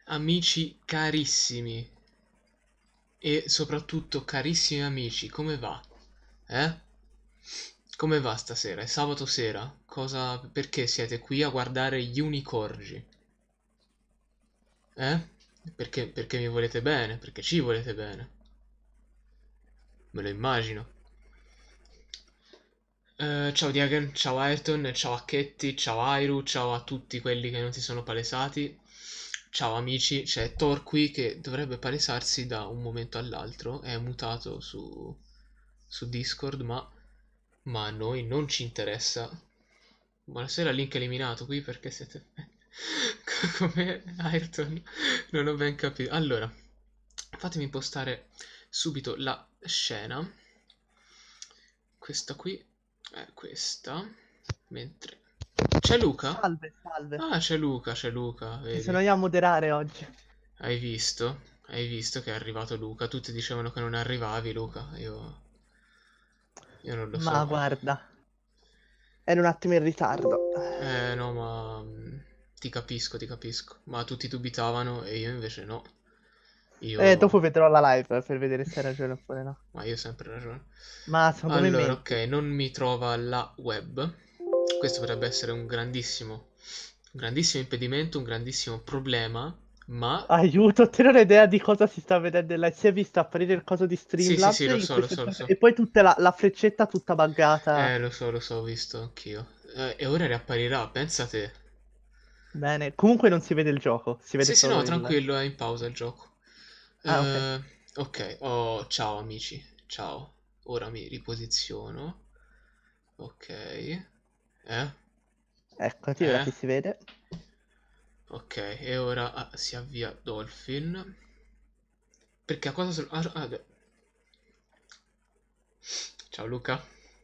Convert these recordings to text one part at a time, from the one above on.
Amici carissimi e soprattutto carissimi amici, come va? Eh? Come va stasera? È sabato sera? Perché siete qui a guardare gli unicorgi? Eh? Perché mi volete bene? Perché ci volete bene? Me lo immagino. Ciao Diagen, ciao Ayrton, ciao Acchetti, ciao Airu, ciao a tutti quelli che non si sono palesati. Ciao amici, c'è Thor qui che dovrebbe palesarsi da un momento all'altro, è mutato su Discord, ma a noi non ci interessa. Buonasera, link eliminato qui perché siete... Come Ayrton? Non ho ben capito. Allora, fatemi impostare subito la scena. Questa qui è questa. Mentre... C'è Luca? Salve, salve. Ah, c'è Luca, Ci vedi. sono io a moderare oggi. Hai visto? Hai visto che è arrivato Luca? Tutti dicevano che non arrivavi, Luca. Io non lo Ma so. guarda, ero un attimo in ritardo. No, ma ti capisco, ti capisco. Ma tutti dubitavano e io invece no. Dopo Io... vedrò la live per vedere se hai ragione oppure no. Ma io ho sempre ragione. Ma secondo me Allora, ok, menti. non mi trova la web. Questo potrebbe essere un grandissimo impedimento, un grandissimo problema, ma... Aiuto, te non hai idea di cosa si sta vedendo là. Si è visto apparire il coso di Sì, sì, Streamlabs sì, lo in so, lo questo so, lo chat so. e poi tutta la freccetta tutta buggata. Lo so, ho visto anch'io. E ora riapparirà, pensa te. Bene, comunque non si vede il gioco, si vede Sì, sì, no, solo il... tranquillo, è in pausa il gioco. Ah, ok. Ok, oh, ciao amici, ciao. Ora mi riposiziono. Ok, Eccoti, ora eh, ti si vede. ok, e ora si avvia Dolphin. Perché a cosa... Ciao Luca.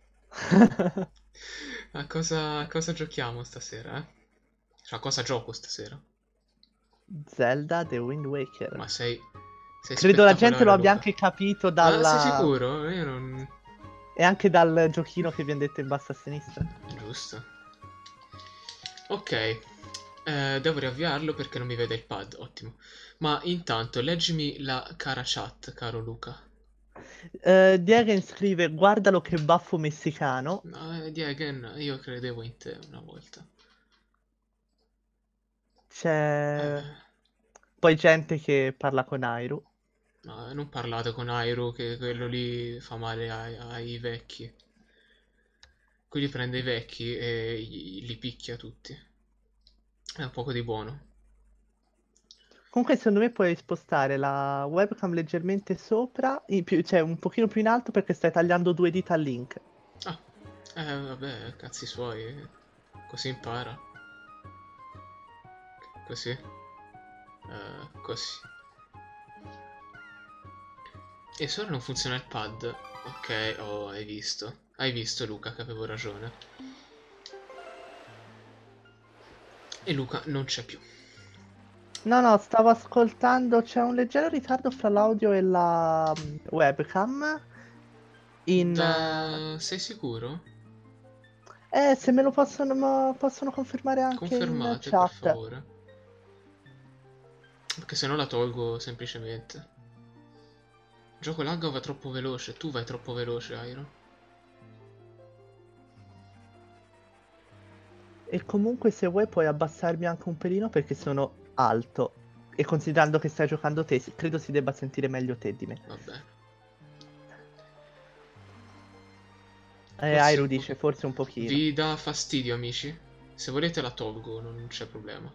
A cosa giochiamo stasera, eh? Cioè, a cosa gioco stasera? Zelda The Wind Waker. Ma sei Credo la gente lo spettacolare, abbia Luca. anche capito Ah, sei dalla... sicuro? Io non... E anche dal giochino che viene detto in basso a sinistra. Giusto. Ok, devo riavviarlo perché non mi vede il pad, ottimo. Ma intanto, leggimi la cara chat, caro Luca. Diegen scrive: Guardalo che baffo messicano. No, Diegen, io credevo in te una volta. C'è Eh, poi gente che parla con Airu. ma non parlate con Airo che quello lì fa male ai vecchi. Quelli prende i vecchi e li picchia tutti. È un poco di buono. Comunque, secondo me puoi spostare la webcam leggermente sopra, cioè un pochino più in alto perché stai tagliando due dita al link. Ah, vabbè, cazzi suoi. Così impara. Così. Così. E se ora non funziona il pad? Ok, oh, hai visto. Hai visto, Luca, che avevo ragione. E Luca non c'è più. No, no, stavo ascoltando. C'è un leggero ritardo fra l'audio e la webcam. In, Sei sicuro? se me lo possono confermare anche in Confermate, per chat. favore. Perché se no la tolgo semplicemente. Il gioco lag va troppo veloce, tu vai troppo veloce, Iron. E comunque se vuoi puoi abbassarmi anche un pelino perché sono alto. E considerando che stai giocando te, credo si debba sentire meglio te di me. Vabbè. Forse Airu un po'. dice forse un pochino. Vi dà fastidio, amici? Se volete la tolgo, non c'è problema.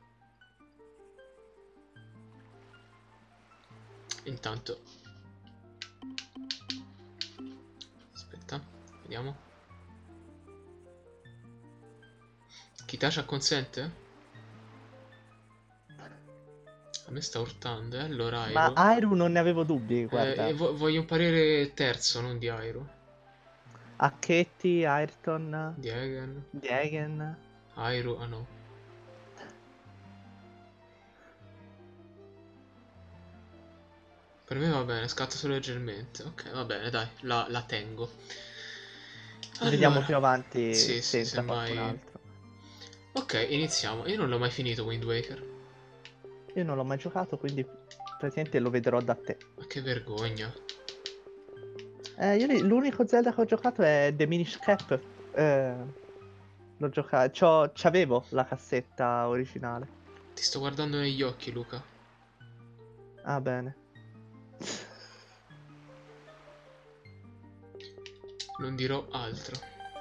Intanto. Aspetta, vediamo. Kitasha consente? A me sta urtando, allora Ma Airo. Airu non ne avevo dubbi, guarda. Voglio un parere terzo, non di Airo. Acchetti, Ayrton, Diegen. Degen. Airo, ah no. Per me va bene, scatta solo leggermente. Ok, va bene, dai, la tengo. Vediamo Allora, più avanti sì, se sì, entra qualcun semmai... altro. Ok, iniziamo. Io non l'ho mai finito Wind Waker. Io non l'ho mai giocato, quindi praticamente lo vedrò da te. Ma che vergogna. L'unico Zelda che ho giocato è The Minish Cap. L'ho giocato. C'avevo la cassetta originale. Ti sto guardando negli occhi, Luca. Ah, bene. Non dirò altro.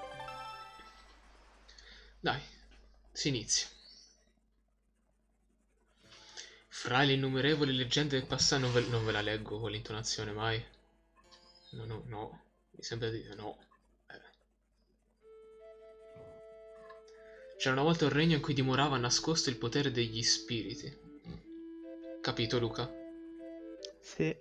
Dai, si inizia. Fra le innumerevoli leggende del passato, non ve la leggo con l'intonazione mai. No, no, no. Mi sembra di no. C'era una volta un regno in cui dimorava nascosto il potere degli spiriti. Capito, Luca? Sì.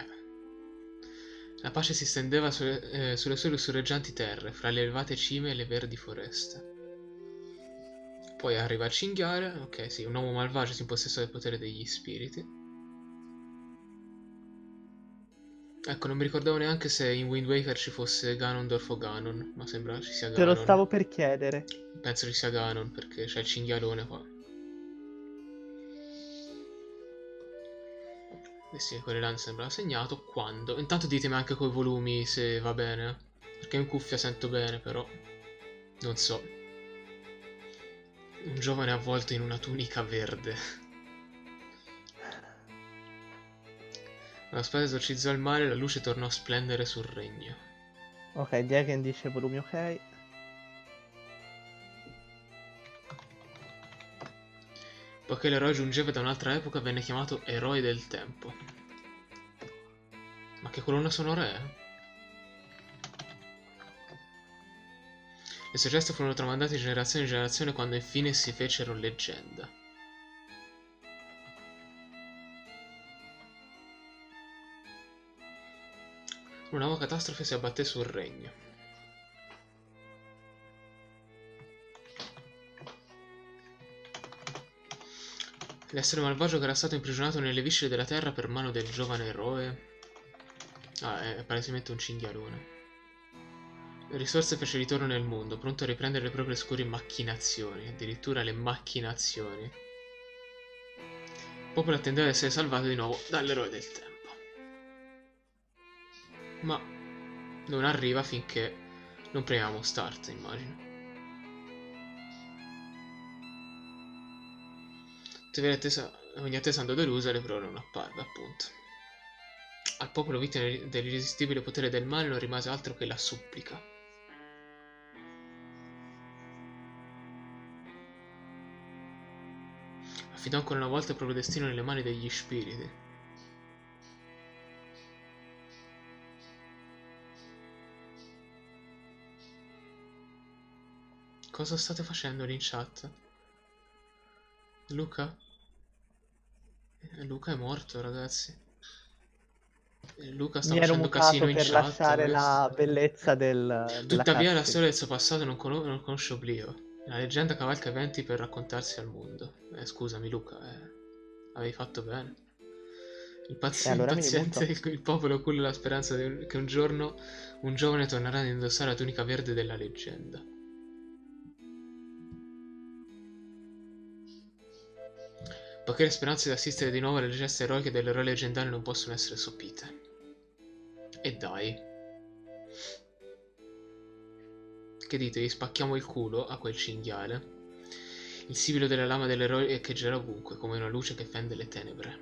La pace si stendeva sulle sue lussureggianti terre, fra le elevate cime e le verdi foreste. Poi arriva a cinghiare, ok, sì, un uomo malvagio si impossessa del potere degli spiriti. Ecco, non mi ricordavo neanche se in Wind Waker ci fosse Ganondorf o Ganon, ma sembra ci sia Te lo Ganon. stavo per chiedere. Penso ci sia Ganon, perché c'è il cinghialone qua. Eh sì, quelle lance sembra segnato. Quando? Intanto ditemi anche coi volumi se va bene. Perché in cuffia sento bene, però non so. Un giovane avvolto in una tunica verde. La spada esorcizzò il male e la luce tornò a splendere sul regno. Ok, Diegen dice volumi ok. Poiché l'eroe giungeva da un'altra epoca venne chiamato eroe del tempo. Ma che colonna sonora è? Le sue gesta furono tramandate di generazione in generazione quando infine si fecero leggenda. Una nuova catastrofe si abbatté sul regno. L'essere malvagio che era stato imprigionato nelle viscere della terra per mano del giovane eroe... Ah, è palesemente un cinghialone. Le risorse fece ritorno nel mondo, pronto a riprendere le proprie oscure macchinazioni, addirittura le macchinazioni. Il popolo attendeva di essere salvato di nuovo dall'eroe del tempo. Ma non arriva finché non premiamo Start, immagino. Ogni attesa andò delusa e l'eroe non apparve, appunto. Al popolo vittima dell'irresistibile potere del male non rimase altro che la supplica. Affidò ancora una volta il proprio destino nelle mani degli spiriti. Cosa state facendo lì in chat? Luca? Luca è morto, ragazzi. Luca sta Mi ero facendo casino mutato in per chat. lasciare la bellezza della Tuttavia la cutscene. storia del suo passato non conosce oblio. La leggenda cavalca eventi per raccontarsi al mondo. Scusami Luca, avevi fatto bene. E allora mi Impaziente, rimuto. il popolo culla la speranza che un giorno un giovane tornerà ad indossare la tunica verde della leggenda. Poiché le speranze di assistere di nuovo alle gesta eroiche dell'eroe leggendario non possono essere sopite. E dai. Che dite, gli spacchiamo il culo a quel cinghiale? Il sibilo della lama dell'eroe echeggerà ovunque, come una luce che fende le tenebre.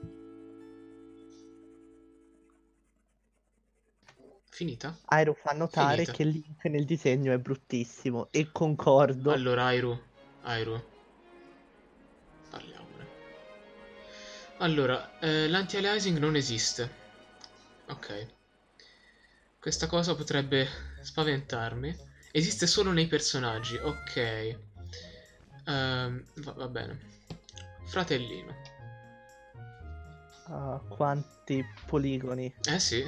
Finita? Airo fa notare Finita. che il link nel disegno è bruttissimo e concordo. Allora, Airu, parliamone. Allora, l'anti-aliasing non esiste. Ok. Questa cosa potrebbe spaventarmi. Esiste solo nei personaggi, ok. Va bene. Fratellino. Quanti poligoni. Eh sì.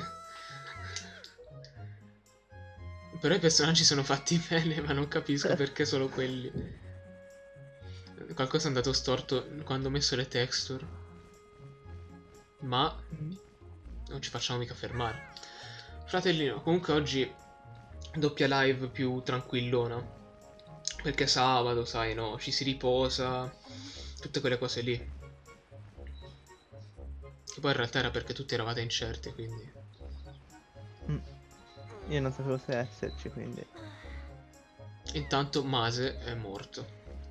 Però i personaggi sono fatti bene, ma non capisco perché solo quelli. Qualcosa è andato storto quando ho messo le texture. Ma non ci facciamo mica fermare. Fratellino, comunque oggi doppia live più tranquillona. Perché sabato, sai, no, ci si riposa, tutte quelle cose lì. Che poi in realtà era perché tutti eravate incerti, quindi... Mm. Io non sapevo se esserci, quindi... Intanto Mase è morto.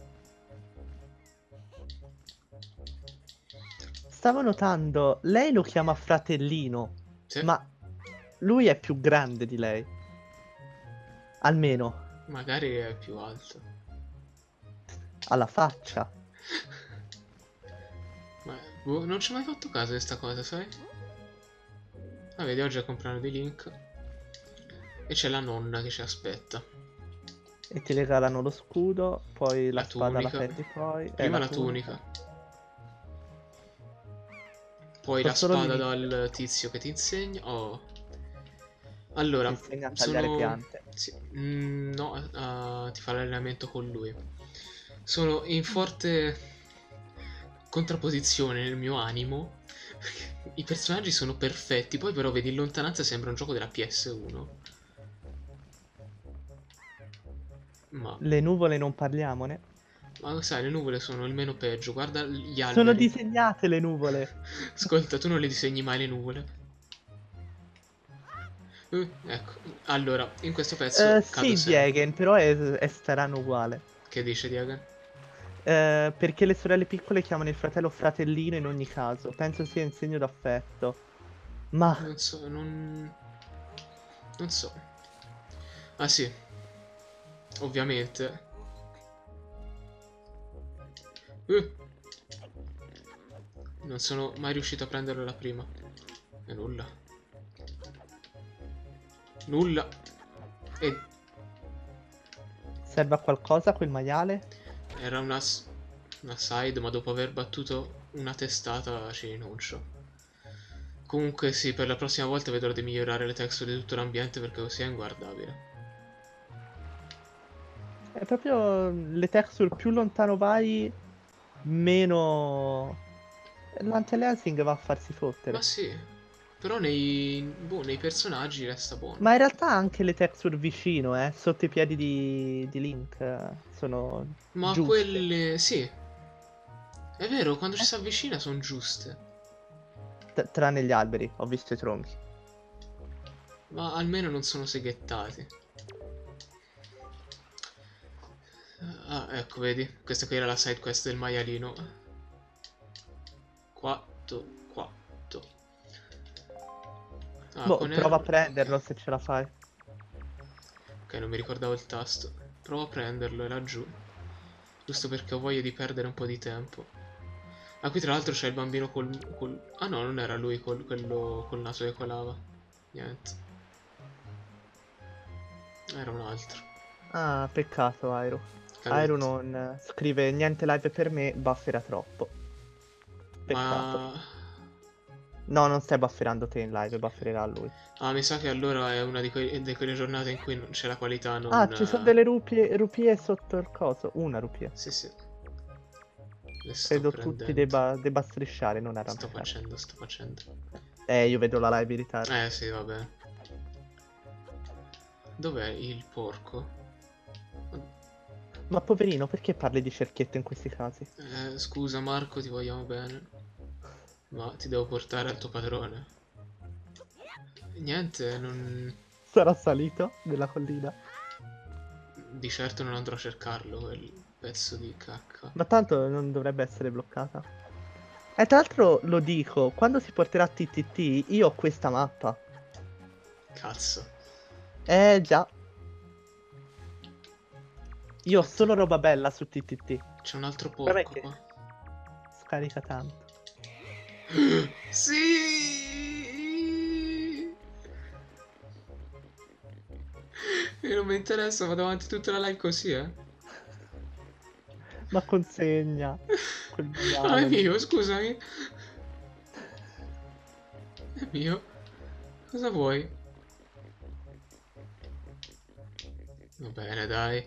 Stavo notando, lei lo chiama fratellino, Sì, ma lui è più grande di lei. Almeno, magari è più alto. alla faccia. Ma boh, non ci ho mai fatto caso di questa cosa, sai? Ah, vedi, oggi è il compleanno di Link. E c'è la nonna che ci aspetta. E ti regalano lo scudo, poi la La spada la tunica. prendi poi, e Prima la la tunica. tunica. Poi So la solo spada l'inizio, dal tizio che ti insegna. Oh. ti Allora, insegna a tagliare sono... piante. Sì, no, ti fa l'allenamento con lui. Sono in forte contrapposizione nel mio animo. I personaggi sono perfetti, poi però vedi in lontananza sembra un gioco della PS1. Ma, Le nuvole non parliamone. ma sai, le nuvole sono il meno peggio. Guarda gli Sono alberi. disegnate le nuvole. Ascolta, tu non le disegni mai le nuvole. Ecco, allora, in questo pezzo cado Sì, sempre. Diegen, però staranno uguale. Che dice Diagan? Perché le sorelle piccole chiamano il fratello fratellino in ogni caso. Penso sia in segno d'affetto. Ma Non so, non so. Ah sì, ovviamente. Uh, non sono mai riuscito a prenderlo la prima. E nulla. Nulla. E serve a qualcosa quel maiale? era una side, ma dopo aver battuto una testata ci rinuncio. Comunque sì, per la prossima volta vedrò di migliorare le texture di tutto l'ambiente perché così è inguardabile. È proprio le texture, più lontano vai, meno... L'anti-aliasing va a farsi Ma fottere. sì, però nei personaggi resta buono. Ma in realtà anche le texture vicino, sotto i piedi di Link, sono Ma giuste. quelle... sì, è vero, quando ci Eh? si avvicina sono giuste. Tranne gli alberi, ho visto i tronchi. Ma almeno non sono seghettati. Ah, ecco, vedi? Questa qui era la side quest del maialino. Quatto, quatto. Ah, Boh, con prova a R... prenderlo se ce la fai. Ok, non mi ricordavo il tasto. Provo a prenderlo, è laggiù. Giusto perché ho voglia di perdere un po' di tempo. Ah, qui tra l'altro c'è il bambino Ah no, non era lui quello col naso che colava. Niente. Era un altro. Ah, peccato, Airo. Airo Caduto. non scrive niente live per me, bufferà troppo. Peccato. Ma... No, non stai bufferando te in live, buffererà lui. Ah, mi sa che allora è una di quelle giornate in cui c'è la qualità Ah, non... ci sono delle rupie sotto il coso. Una rupia. Sì, sì. Le sto Credo tutti prendendo. debba strisciare, non Sto arrampicare. facendo, sto facendo. Io vedo la live in ritardo. Sì, va bene. Dov'è il porco? Ma poverino, perché parli di cerchietto in questi casi? Scusa Marco, ti vogliamo bene. Ma ti devo portare al tuo padrone. Niente, non... Sarà salito nella collina. Di certo non andrò a cercarlo, quel pezzo di cacca. Ma tanto non dovrebbe essere bloccata. E tra l'altro lo dico, quando si porterà TTT, io ho questa mappa. Cazzo. Già. Io ho Aspetta, solo roba bella su TTT. c'è un altro Vabbè porco che qua. scarica tanto. Sì! E non mi interessa, vado avanti tutta la live così, eh. Ma consegna quel Ah, è maiale. mio, scusami. È mio. Cosa vuoi? Va bene, dai.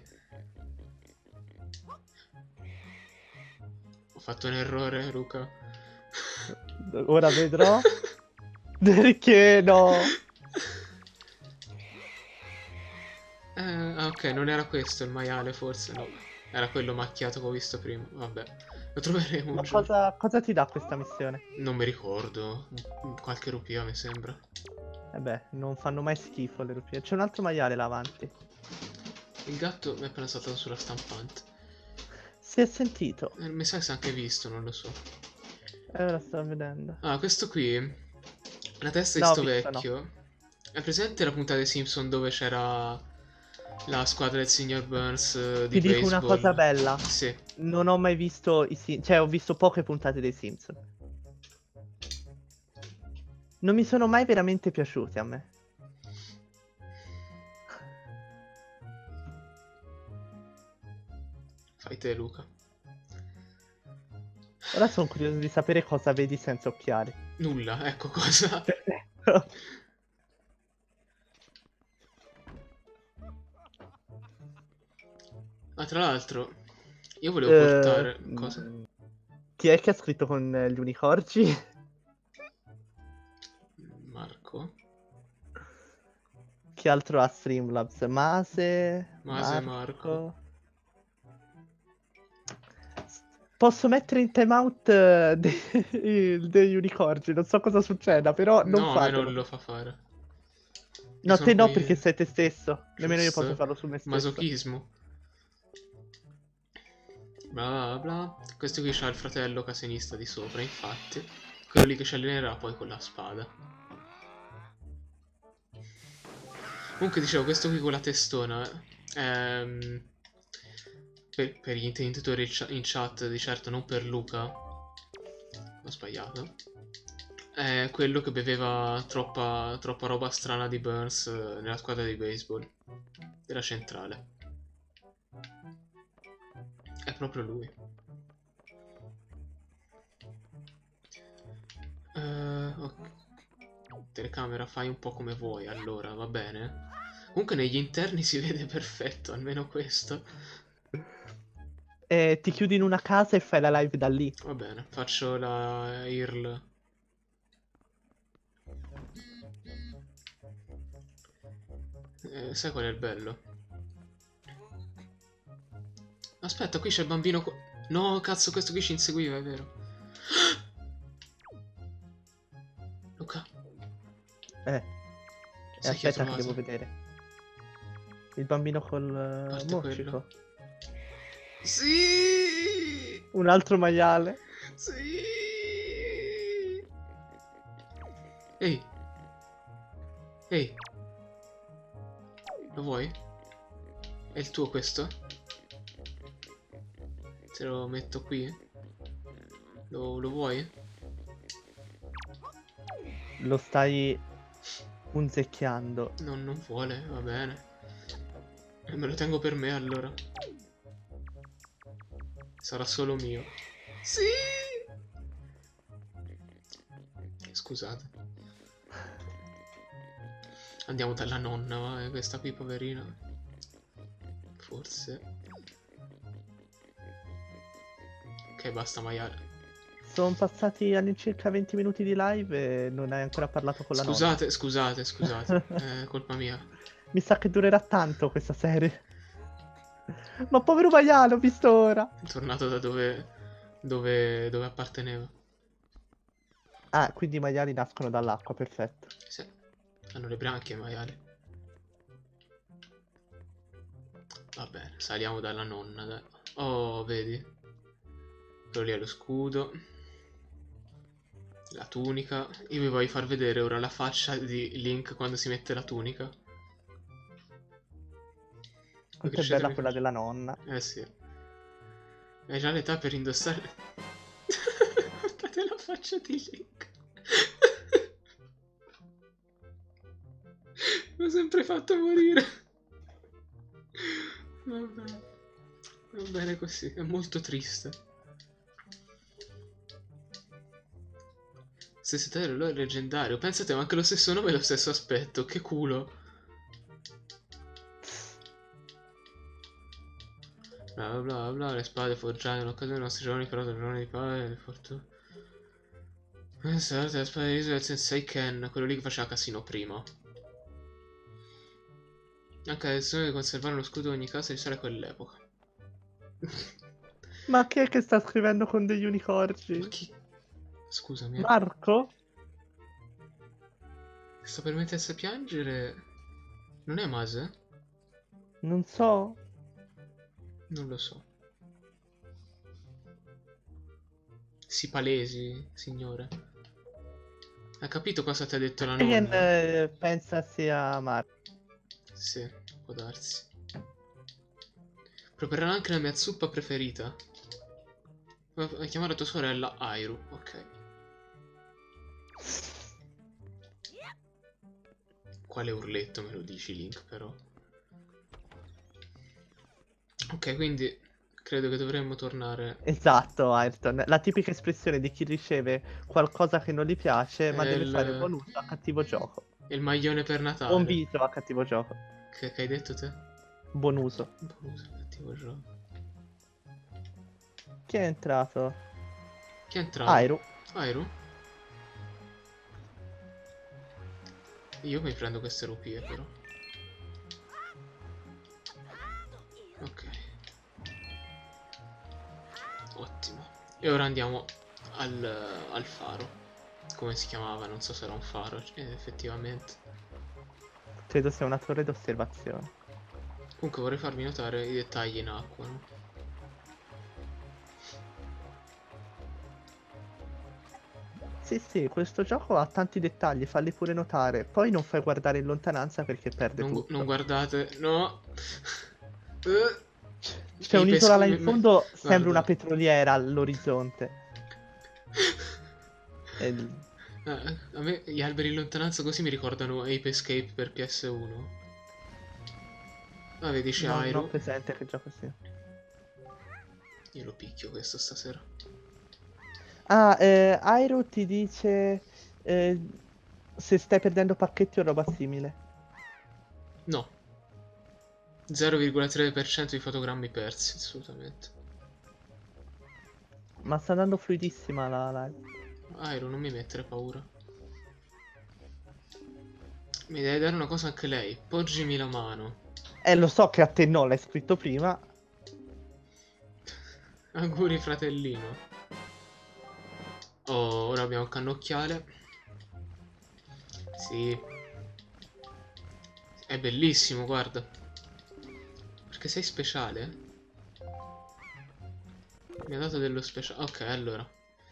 Ho fatto un errore, Luca. Ora vedrò. Perché no? Ah, ok, non era questo il maiale, forse no. Era quello macchiato che ho visto prima. Vabbè. Lo troveremo un Ma giorno. cosa ti dà questa missione? Non mi ricordo. Qualche rupia mi sembra. Eh beh, non fanno mai schifo le rupie. C'è un altro maiale là avanti. Il gatto mi è appena saltato sulla stampante. Si è sentito. Mi sa che si è anche visto, non lo so. Ora sto vedendo. Ah, questo qui, la testa di No, ho sto visto no. vecchio. È presente la puntata dei Simpson dove c'era la squadra del signor Burns di Ti dico una cosa baseball? bella. Sì. Non ho mai visto cioè ho visto poche puntate dei Simpson. Non mi sono mai veramente piaciuti a me. Fai te, Luca. Ora sono curioso di sapere cosa vedi senza occhiali. Nulla, ecco cosa. Perfetto. Ma tra l'altro, io volevo portare... Cosa? Chi è che ha scritto con gli unicorgi? Marco? Chi altro ha Streamlabs? Mase Marco. Marco. Posso mettere in timeout degli unicorgi, non so cosa succeda, però non No, a me non fatelo. lo fa fare. Io No, sono te no, qui... perché sei te stesso. Nemmeno io posso Giusto. farlo su me stesso. Masochismo. Bla bla bla. Questo qui c'ha il fratello casenista di sopra, infatti. Quello lì che ci allenerà poi con la spada. Comunque dicevo, questo qui con la testona, per gli intenditori in chat, di certo non per Luca, ho sbagliato, è quello che beveva troppa roba strana di Burns nella squadra di baseball della centrale. È proprio lui. Ok. Telecamera, fai un po' come vuoi, allora, va bene? Comunque negli interni si vede perfetto, almeno questo. Ti chiudi in una casa e fai la live da lì. Va bene, faccio la IRL. Sai qual è il bello? Aspetta, qui c'è il bambino. No, cazzo, questo qui ci inseguiva, è vero. Luca, E sai chi ho aspetta che devo trovato? vedere. Il bambino col Parte moccico. quello. Sì! Un altro maiale. Sì! Ehi! Ehi! Lo vuoi? È il tuo questo? Te lo metto qui? Lo vuoi? Lo stai punzecchiando. Non vuole, va bene. Me lo tengo per me allora. Sarà solo mio. Sì! Scusate. Andiamo dalla nonna, va? Questa qui poverina. Forse. Ok, basta maiale. Sono passati all'incirca 20 minuti di live e non hai ancora parlato con la nonna. Scusate. È colpa mia. Mi sa che durerà tanto questa serie. Ma povero maiale, ho visto ora. È tornato da dove apparteneva. Ah, quindi i maiali nascono dall'acqua, perfetto. Sì. Hanno le branchie maiali. Va bene, saliamo dalla nonna, dai. Oh, vedi? Quello lì è lo scudo. La tunica. Io vi voglio far vedere ora la faccia di Link quando si mette la tunica. Voi Quanto è crescete bella mi quella faccio. della nonna. Eh sì. Hai già l'età per indossare... Guardate la faccia di Link. Mi ho sempre fatto morire. Vabbè. Va bene così, è molto triste. Stesso titolo leggendario. Pensate, ma anche lo stesso nome e lo stesso aspetto. Che culo. Bla bla bla, le spade forgiate in occasione dei nostri giorni, però del giorno di padre, di fortuna. Le spade di del Sensei Ken, quello lì che faceva casino prima. Anche la decisione di conservare lo scudo in ogni caso risale a quell'epoca. Ma chi è che sta scrivendo con degli Ma unicorni? chi? Scusami, Marco? sta per mettersi a piangere. Non è Mase? Non so. Non lo so. Si palesi, signore. Ha capito cosa ti ha detto la Alien nonna? pensa sia Marco. Sì, può darsi. Preparerò anche la mia zuppa preferita. Vuoi chiamare tua sorella Airu, ok. Quale urletto me lo dici, Link, però. Ok, quindi credo che dovremmo tornare. Esatto, Ayrton. La tipica espressione di chi riceve qualcosa che non gli piace, È ma deve fare il, buon uso a cattivo gioco. è il maglione per Buon Natale. viso a cattivo gioco. Che hai detto te? Buon uso. Buono, cattivo gioco. Chi è entrato? Chi è entrato? Airu. Airu? Io mi prendo queste rupie, però. Ok. Ottimo. E ora andiamo al faro. Come si chiamava? Non so se era un faro, effettivamente. Credo sia una torre d'osservazione. Comunque vorrei farvi notare i dettagli in acqua, no? Sì, sì, questo gioco ha tanti dettagli, falli pure notare. Poi non fai guardare in lontananza perché perde Non tutto. guardate, no! C'è I un'isola pesco... là in fondo, sembra una Guarda. petroliera all'orizzonte. E A me gli alberi in lontananza così mi ricordano Ape Escape per PS1. Ah, vedi, c'è no, non ho Airu. presente che gioco sia. Io lo picchio questo stasera. Ah, Airo ti dice se stai perdendo pacchetti o roba simile. No, 0,3% di fotogrammi persi, assolutamente. Ma sta andando fluidissima la live. Airu, non mi mettere paura. Mi deve dare una cosa anche lei. Poggimi la mano. Lo so che a te no, l'hai scritto prima. Auguri, fratellino. Oh, ora abbiamo il cannocchiale. Sì. È bellissimo, guarda. Perché sei speciale? Mi ha dato dello speciale. Ok, allora.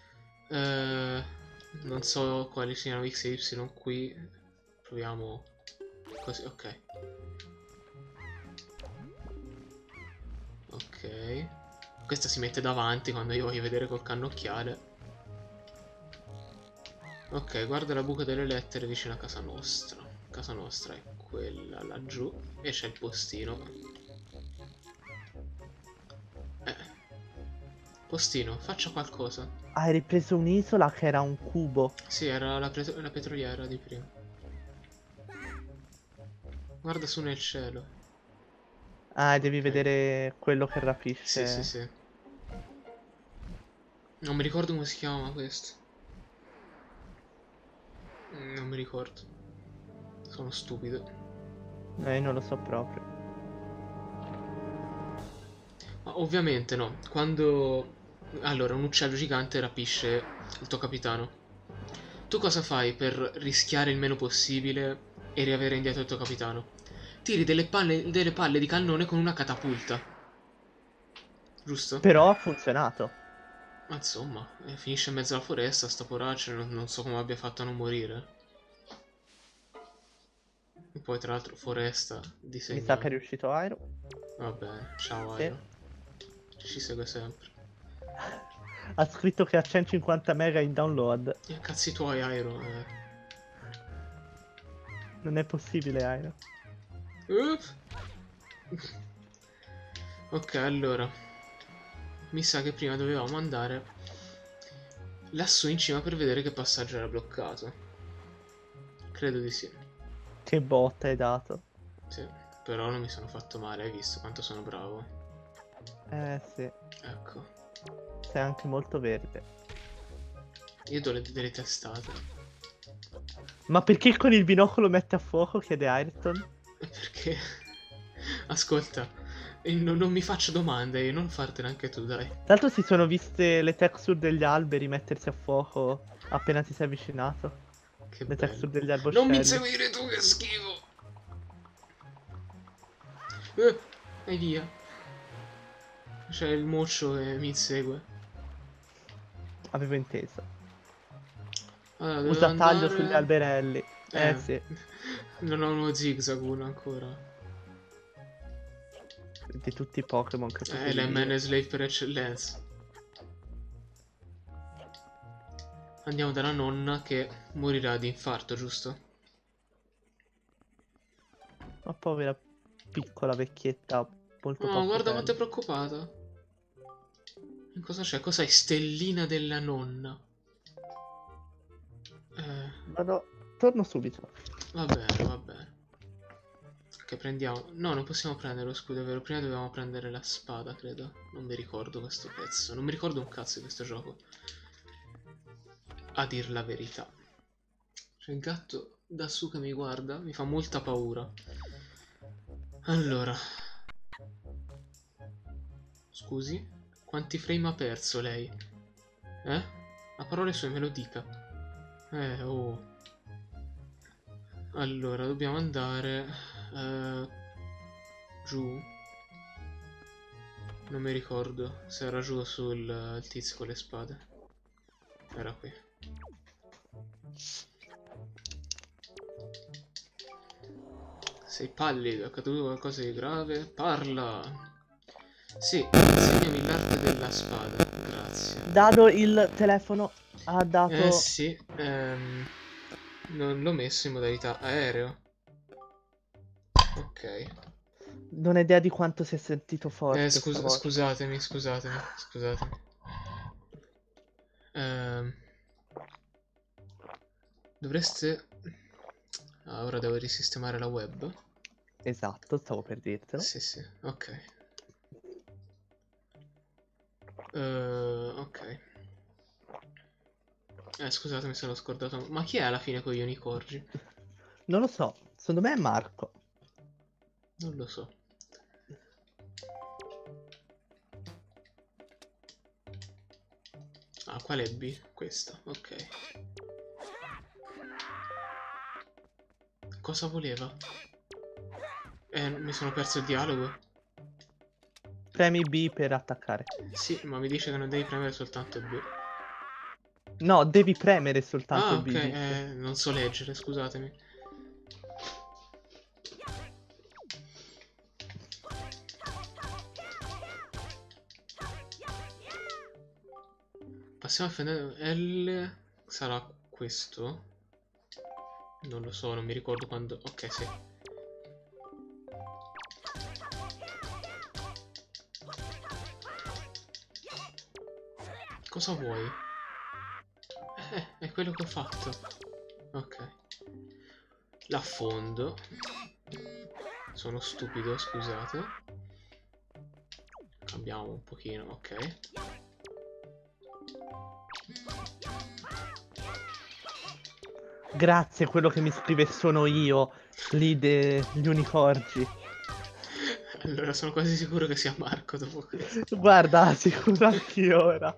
Non so quali siano X e Y qui. Proviamo così, ok. Ok. Questa si mette davanti quando io voglio vedere col cannocchiale. Ok, guarda la buca delle lettere vicino a casa nostra. Casa nostra è quella laggiù. E c'è il postino. Postino, faccia qualcosa. Hai ripreso un'isola che era un cubo. Sì, era la petroliera di prima. Guarda su nel cielo. Ah, devi Ok. vedere quello che Sì, sì, rapisce. sì. Non mi ricordo come si chiama questo. Non mi ricordo. Sono stupido. Io non lo so proprio. Ma ovviamente no. Quando... Allora, un uccello gigante rapisce il tuo capitano. Tu cosa fai per rischiare il meno possibile e riavere indietro il tuo capitano? Tiri delle palle di cannone con una catapulta. Giusto? Però ha funzionato. Ma insomma, finisce in mezzo alla foresta, sta poraccia, non so come abbia fatto a non morire. E poi tra l'altro foresta Mi sa disegna... che è riuscito Airo. Va bene, ciao Sì. Airo. Ci segue sempre. Ha scritto che ha 150 mega in download. E cazzi tuoi Airo. Non è possibile, Airo. Ok, allora. Mi sa che prima dovevamo andare lassù in cima per vedere che passaggio era bloccato. Credo di sì. Che botta hai dato. Sì, però non mi sono fatto male, hai visto quanto sono bravo? Sì. Ecco. Sei anche molto verde. Io do delle testate. Ma perché con il binocolo mette a fuoco? Chiede Ayrton. Perché? Ascolta, E non mi faccio domande, io non fartene anche tu, dai. Tra l'altro si sono viste le texture degli alberi mettersi a fuoco appena ti sei avvicinato. Che Le texture bello. degli Non mi arboscelli. inseguire tu, che schifo! E via. C'è il moccio che mi insegue. Avevo inteso. Allora, devo Usa taglio andare... sugli alberelli. Sì. Non ho uno zigzag uno ancora. Di tutti i Pokémon che È potevi dire. l'M&Slave per eccellenza. Andiamo dalla nonna che morirà di infarto, giusto? Ma povera piccola vecchietta molto Oh, poco guarda quanto è bella. preoccupata. Cosa c'è? Cos'hai? Stellina della nonna. Torno subito. Va bene, va bene. Che prendiamo? No, non possiamo prendere lo scudo, è vero? Prima dovevamo prendere la spada, credo. Non mi ricordo questo pezzo. Non mi ricordo un cazzo di questo gioco. A dir la verità. C'è il gatto da su che mi guarda. Mi fa molta paura. Allora. Scusi? Quanti frame ha perso lei? A parole sue me lo dica. Oh. Allora, dobbiamo andare giù. Non mi ricordo se era giù o sul il tizio con le spade. Era qui. Sei pallido, è accaduto qualcosa di grave? Parla! Sì, insegnami l'arte della spada, grazie. Dato il telefono, ha dato... Sì, non l'ho messo in modalità aereo. Ok. Non ho idea di quanto si è sentito forte stavolta. Scusatemi. Dovreste... ora devo risistemare la web. Esatto, stavo per dirtelo. Sì, ok. Ok. Scusate, mi sono scordato. Ma chi è alla fine con gli unicorni? Non lo so, secondo me è Marco. Non lo so. Ah, qual è B? Questa, ok. Cosa voleva? Mi sono perso il dialogo. Premi B per attaccare. Sì, ma mi dice che non devi premere soltanto B. No, devi premere soltanto Ah, B, ok, dice. non so leggere, scusatemi. Passiamo a fendere L. Sarà questo? Non lo so, non mi ricordo quando... Ok, sì. Cosa vuoi? È quello che ho fatto. Ok. L'affondo. Sono stupido, scusate. Cambiamo un pochino, ok. Grazie, quello che mi scrive sono io, lì degli unicorni. Allora, sono quasi sicuro che sia Marco dopo questo. Guarda, sicuro anch'io ora.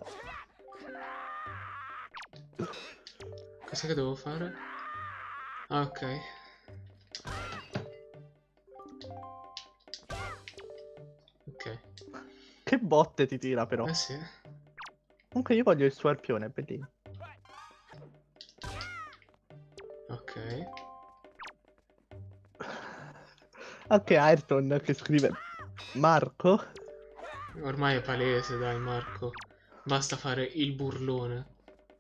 Cosa che devo fare? Ah, ok. Ok. Che botte ti tira però. Sì. Comunque io voglio il suo arpione, è bellino. Ok. Anche Ayrton che scrive Marco. Ormai è palese, dai, Marco. Basta fare il burlone.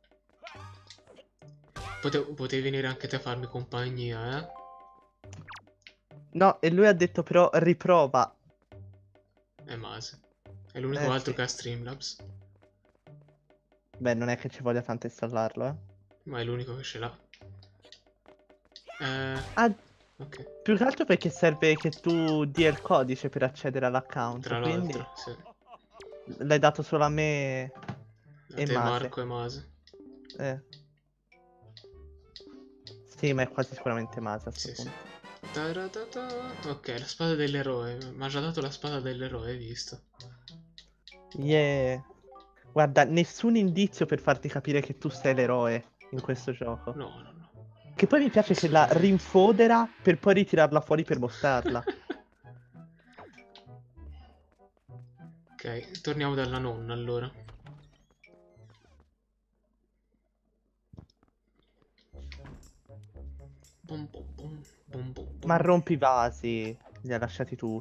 Potevi venire anche te a farmi compagnia, eh? No, e lui ha detto però riprova. È Mase. È l'unico altro Sì. che ha Streamlabs. Beh, non è che ci voglia tanto installarlo, eh. Ma è l'unico che ce l'ha. Ah, Ok. più che altro perché serve che tu dia il codice per accedere all'account, Tra quindi l'altro, sì. l'hai dato solo a me A e te, Mase. Marco e Mase. Sì, ma è quasi sicuramente Mase a sto Sì, punto. Ok, la spada dell'eroe. Mi ha già dato la spada dell'eroe, hai visto? Yeah. Guarda, nessun indizio per farti capire che tu sei l'eroe in questo gioco. No, no, no. Che poi mi piace che la Assolutamente. rinfodera per poi ritirarla fuori per mostrarla. Ok, torniamo dalla nonna allora. Bum, bum, bum, bum, bum, Ma bum. rompi i vasi, li ha lasciati tu.